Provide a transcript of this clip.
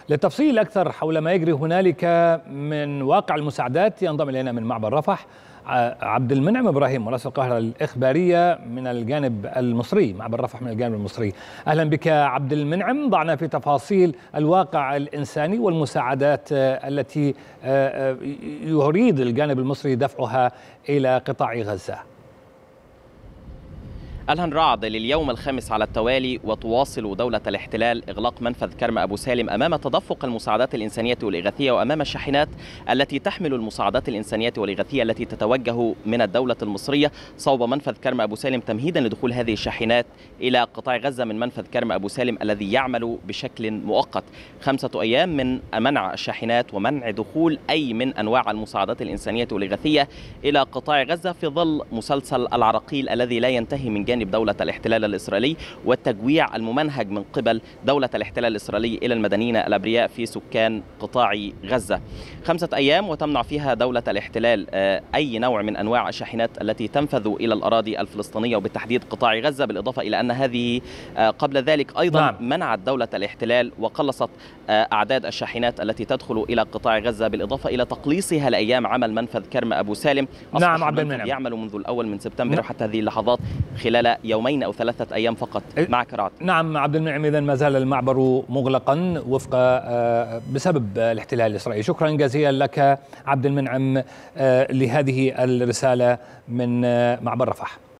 للتفصيل أكثر حول ما يجري هنالك من واقع المساعدات ينضم إلينا من معبر رفح عبد المنعم إبراهيم مراسل القاهرة الإخبارية من الجانب المصري، معبر رفح من الجانب المصري. أهلا بك عبد المنعم، ضعنا في تفاصيل الواقع الإنساني والمساعدات التي يريد الجانب المصري دفعها إلى قطاع غزة. الهن رعد لليوم الخامس على التوالي وتواصل دولة الاحتلال إغلاق منفذ كرم أبو سالم أمام تدفق المساعدات الإنسانية والإغاثية وأمام الشاحنات التي تحمل المساعدات الإنسانية والإغاثية التي تتوجه من الدولة المصرية صوب منفذ كرم أبو سالم تمهيدا لدخول هذه الشاحنات إلى قطاع غزة من منفذ كرم أبو سالم الذي يعمل بشكل مؤقت. 5 أيام من منع الشاحنات ومنع دخول أي من أنواع المساعدات الإنسانية والإغاثية إلى قطاع غزة في ظل مسلسل العراقيل الذي لا ينتهي من جانب دولة الاحتلال الإسرائيلي والتجويع الممنهج من قبل دولة الاحتلال الإسرائيلي إلى المدنيين الأبرياء في سكان قطاع غزة. 5 أيام وتمنع فيها دولة الاحتلال أي نوع من أنواع الشاحنات التي تنفذ إلى الأراضي الفلسطينية وبالتحديد قطاع غزة، بالإضافة إلى أن هذه قبل ذلك أيضا منعت دولة الاحتلال وقلصت أعداد الشاحنات التي تدخل إلى قطاع غزة، بالإضافة إلى تقليصها لأيام عمل منفذ كرم أبو سالم. نعم عبد المنعم، يعمل منذ الأول من سبتمبر وحتى هذه اللحظات خلال يومين أو 3 أيام فقط. معك رعد. نعم عبد المنعم، إذن ما زال المعبر مغلقا وفق بسبب الاحتلال الإسرائيلي. شكرا جزيلا لك عبد المنعم لهذه الرسالة من معبر رفح.